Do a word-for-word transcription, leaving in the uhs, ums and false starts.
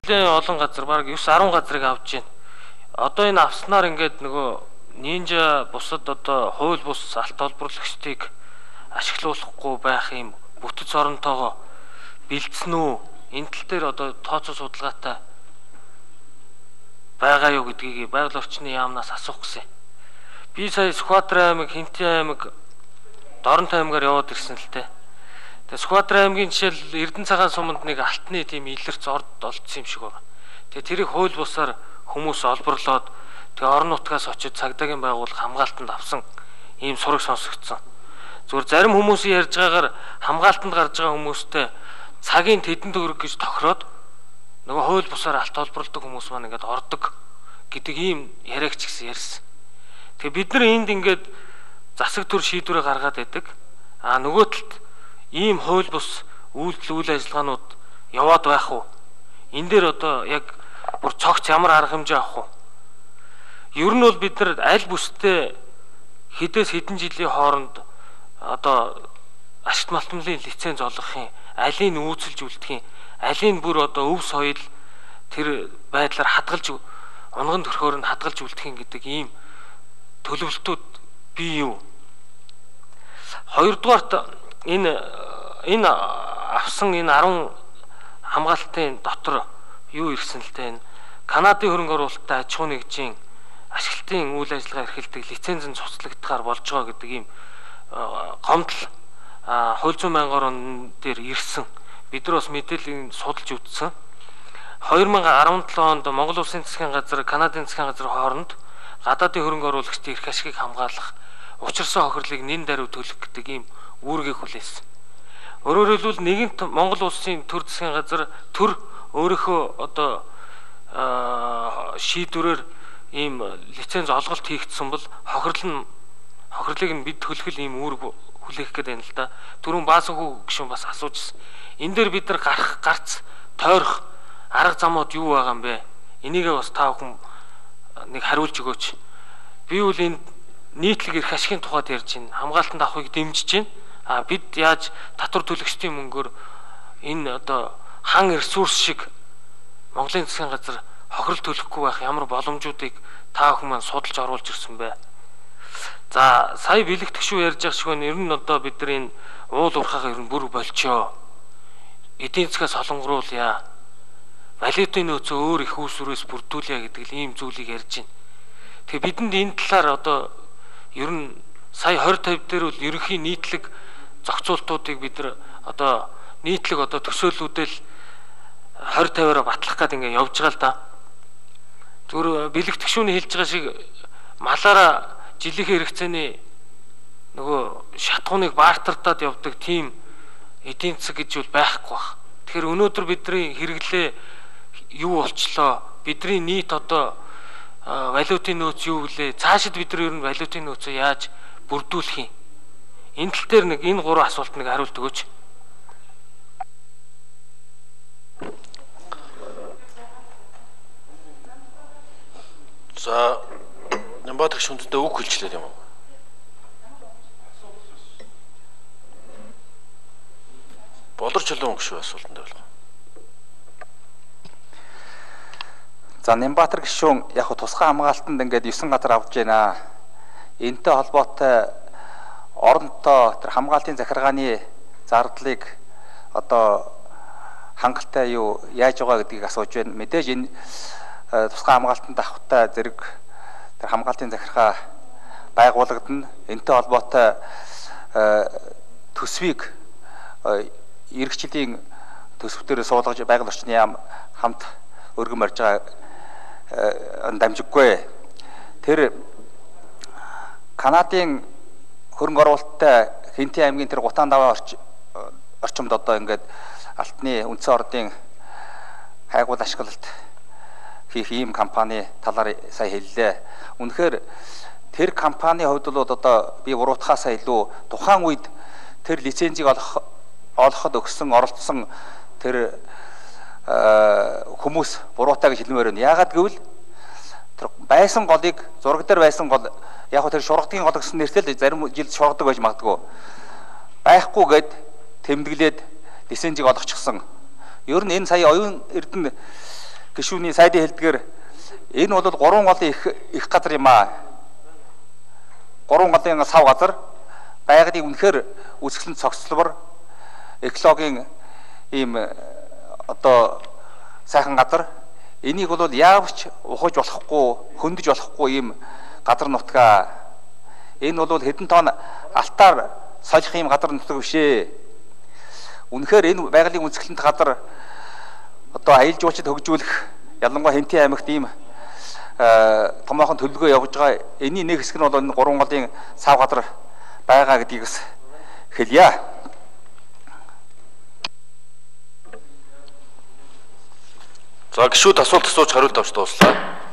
олон газар баг нine ten газрыг авч байна. Одоо энэ авснаар ингээд нөгөө нинжа бусад одоо хууль бус алт олборлагчдыг ашиглуулахгүй байх юм бүтэц оронтойгоо бэлдсэн үү? Энэ тал дээр одоо тооцоо судалгаатай байгаа юу гэдгийг байгаль орчны яамнаас асуух гэсэн. Би сая Сүхбаатар аймаг, Хинтээ аймаг, Доронтой аймгаар яваад ирсэн л дээ. Тэгээ Сүхбаатар аймгийн жишээл Эрдэнэ цагаан суманд нэг алтны тийм илэрч орд олдсон юм шиг байна. Тэгээ тэрийг хууль бусаар хүмүүс олборлоод тэгээ орон нутгаас очиж цагдаагийн байгууллага хамгаалтанд авсан ийм сураг сонсогдсон. Зүгээр зарим хүмүүсийн ярьж байгаагаар хамгаалтанд гарч байгаа хүмүүстэй цагийн тэдэн төгрөг гэж тохироод нөгөө хууль бусаар алт олборлдог хүмүүс маань ингээд ордог гэдэг ийм яриагч гэсэн ярьсан. Тэгээ бид нар энд ингээд засаг төр шийдвэрээ гаргаад байдаг. А нөгөө талд ийм хууль бус үйлдэл үйл ажиллагаанууд яваад байх уу? Энэ дээр одоо яг бүр цогц ямар арга хэмжээ авах уу? Ер нь бол бид нар аль бүстэй хэдээс хэдэн жилийн хооронд одоо ашигт малтмлын лиценз олгохын, алийг үүсэлж үлдэхин, алийг бүр одоо өв соёл тэр байдлаар хадгалж унган төрхөөр нь хадгалж үлдэхин гэдэг ийм төлөвлөлтүүд бий юу? Хоёрдугаарт энэ энэ авсан энэ ten хамгаалтын дотор юу ирсэн л дээ. Канадын хөрөнгө оруулалттай аж ахуйн нэгжийн ашиглалтын үйл ажиллагаа эрхэлдэг лицензэн цуцлагдахаар болж байгаа гэдэг ийм гомдол хууль зүйн мянган орон дээр ирсэн. Бид нар бас мэдээллийг судалж үзсэн. two thousand seventeen онд Монгол Улсын засгийн газар, Канадын засгийн газар хооронд гадаадын хөрөнгө оруулагчдын эрх ашигыг хамгаалах, учирсан хохирлыг нэн даруй төлөх гэдэг ийм үүргийг хүлээсэн. Өөрөөр хэлбэл нэгэнт Монгол Улсын төр засгийн газар төр өөрийнхөө одоо шийдвэрээр ийм лиценз олголт хийгдсэн бол хохирол нь хохирлыг нь бид төлөх ийм үүрэг хүлээх гэдэг юм л да. Түрүүн Баасанхүү гишүүн бас асуужсэн. Энэ дээр бид нар гарах гарц тойрох арга замууд юу байгаа юм бэ? Энийгээ бас та бүхэн нэг хариулж өгөөч. Би бол энэ нийтлэг эрх ашигын тухайд ярьж байна. Хамгаалтанд авахыг дэмжиж байна. А бид яаж татвар төлөгчдийн мөнгөөр энэ одоо хан ресурс шиг Монголын засгийн газар хохирол төлөхгүй байх ямар боломжуудыг та бүхэн маань судалж оруулж ирсэн бэ? За сая бэлэг тгшүү ярьж байгаа шиг байна. Ер нь одоо бид нар энэ уул уурхайгаа ер нь бүр болчоо. Эдийн засгаас солонгоруулъя. Валютын нөөцөө өөр их үүсвэрээс бүрдүүлъя гэдэг ийм зүйлийг ярьж байна. Тэгээ бидэнд энэ талаар одоо ер нь сая twenty fifty дээр бол ерөнхий нийтлэг зохицуултуудыг бид нар одоо нийтлэг одоо төсөөлүүдэл twenty fifty-аараа батлах гэдэг ингээ явж байгаа л да. Зүгээр бэлэг тгшүүний хэлж байгаа шиг малаараа жилийнхээ хэрэгцээний нөгөө шатгууныг баартартаад явдаг тийм эдийн засаг гэж бол байхгүй баг. Тэгэхээр өнөөдөр бидний хэрэглээ юу болчлоо? Бидний нийт одоо валютын нөөц юу вүлээ? Цаашид бид нар ер нь валютын нөөцөө яаж бүрдүүлэх юм? Энэ тал дээр нэг энэ гурван асуулт нэг хариулт өгөөч. За Нямбатар шүндэдээ үг хэлчлээ юм уу? Болор чөлөө өнгө шүү асуултанд байна. За Нямбатар гишүүн яг тусгай хамгаалтанд ингээд nine газар авж байна. Энтэй холбоотой оронтой тэр хамгаалтын захиргааны зардлыг одоо хангалттай юу яаж байгаа гэдгийг асууж байна. Мэдээж энэ тусгай хамгаалтанд авахтай зэрэг тэр хамгаалтын захиргаа байгуулагдана. Энтэй холбоотой төсвийг эх жилийн төсвтөр суулгаж байгаль орчны яам хамт өргөн барьж байгаа дамжиггүй. Тэр Канадын хөрөнгө оруулалттай Хинтээ аймгийн тэр Гутаан даваа орчимд одоо ингээд алтны үндсэн ордын хайгуул ашиглалт хийх ийм компани талаар сая хэллээ. Үнэхээр тэр компани хувьд бол одоо би буруутахаас илүү тухайн үед тэр лицензийг олох олоход өгсөн оролцсон тэр хүмүүс буруутай гэж хэлмээр байна. Яагаад гэвэл тэр байсан голыг зураг дээр байсан гол яг хөө тэр шургадгийн гол гэсэн нэртэй л зарим жил шургадаг байж магадгүй. Байхгүйгээд тэмдэглээд лицензийг олгочихсон. Ер нь энэ сая оюун эрдэнэ гишүүний сайдын хэлдгээр энэ бол гурван голын их их газар юм аа. Гурван голын сав газар байгалийн үнэхээр үсгэлэн цогцлбор экологийн ийм одоо сайхан газар. Энийг бол яавч ухаж болохгүй, хөндөж болохгүй ийм газар нутгаа. Энэ бол хэдэн тонн алтаар солих ийм газар нутаг биш ээ. Үнэхээр энэ байгалийн үнсгэлэнт газар одоо аялал жуулчид хөгжүүлэх ялангуяа Хэнтийн аймагт ийм томоохон төлөвлөгөө явуулж байгаа. Энийн нэг хэсэг нь бол энэ гурван голын сав газар байгаа гэдгийг бас хэлье. За гişүүд асуулт асууж хариулт авч дууслаа.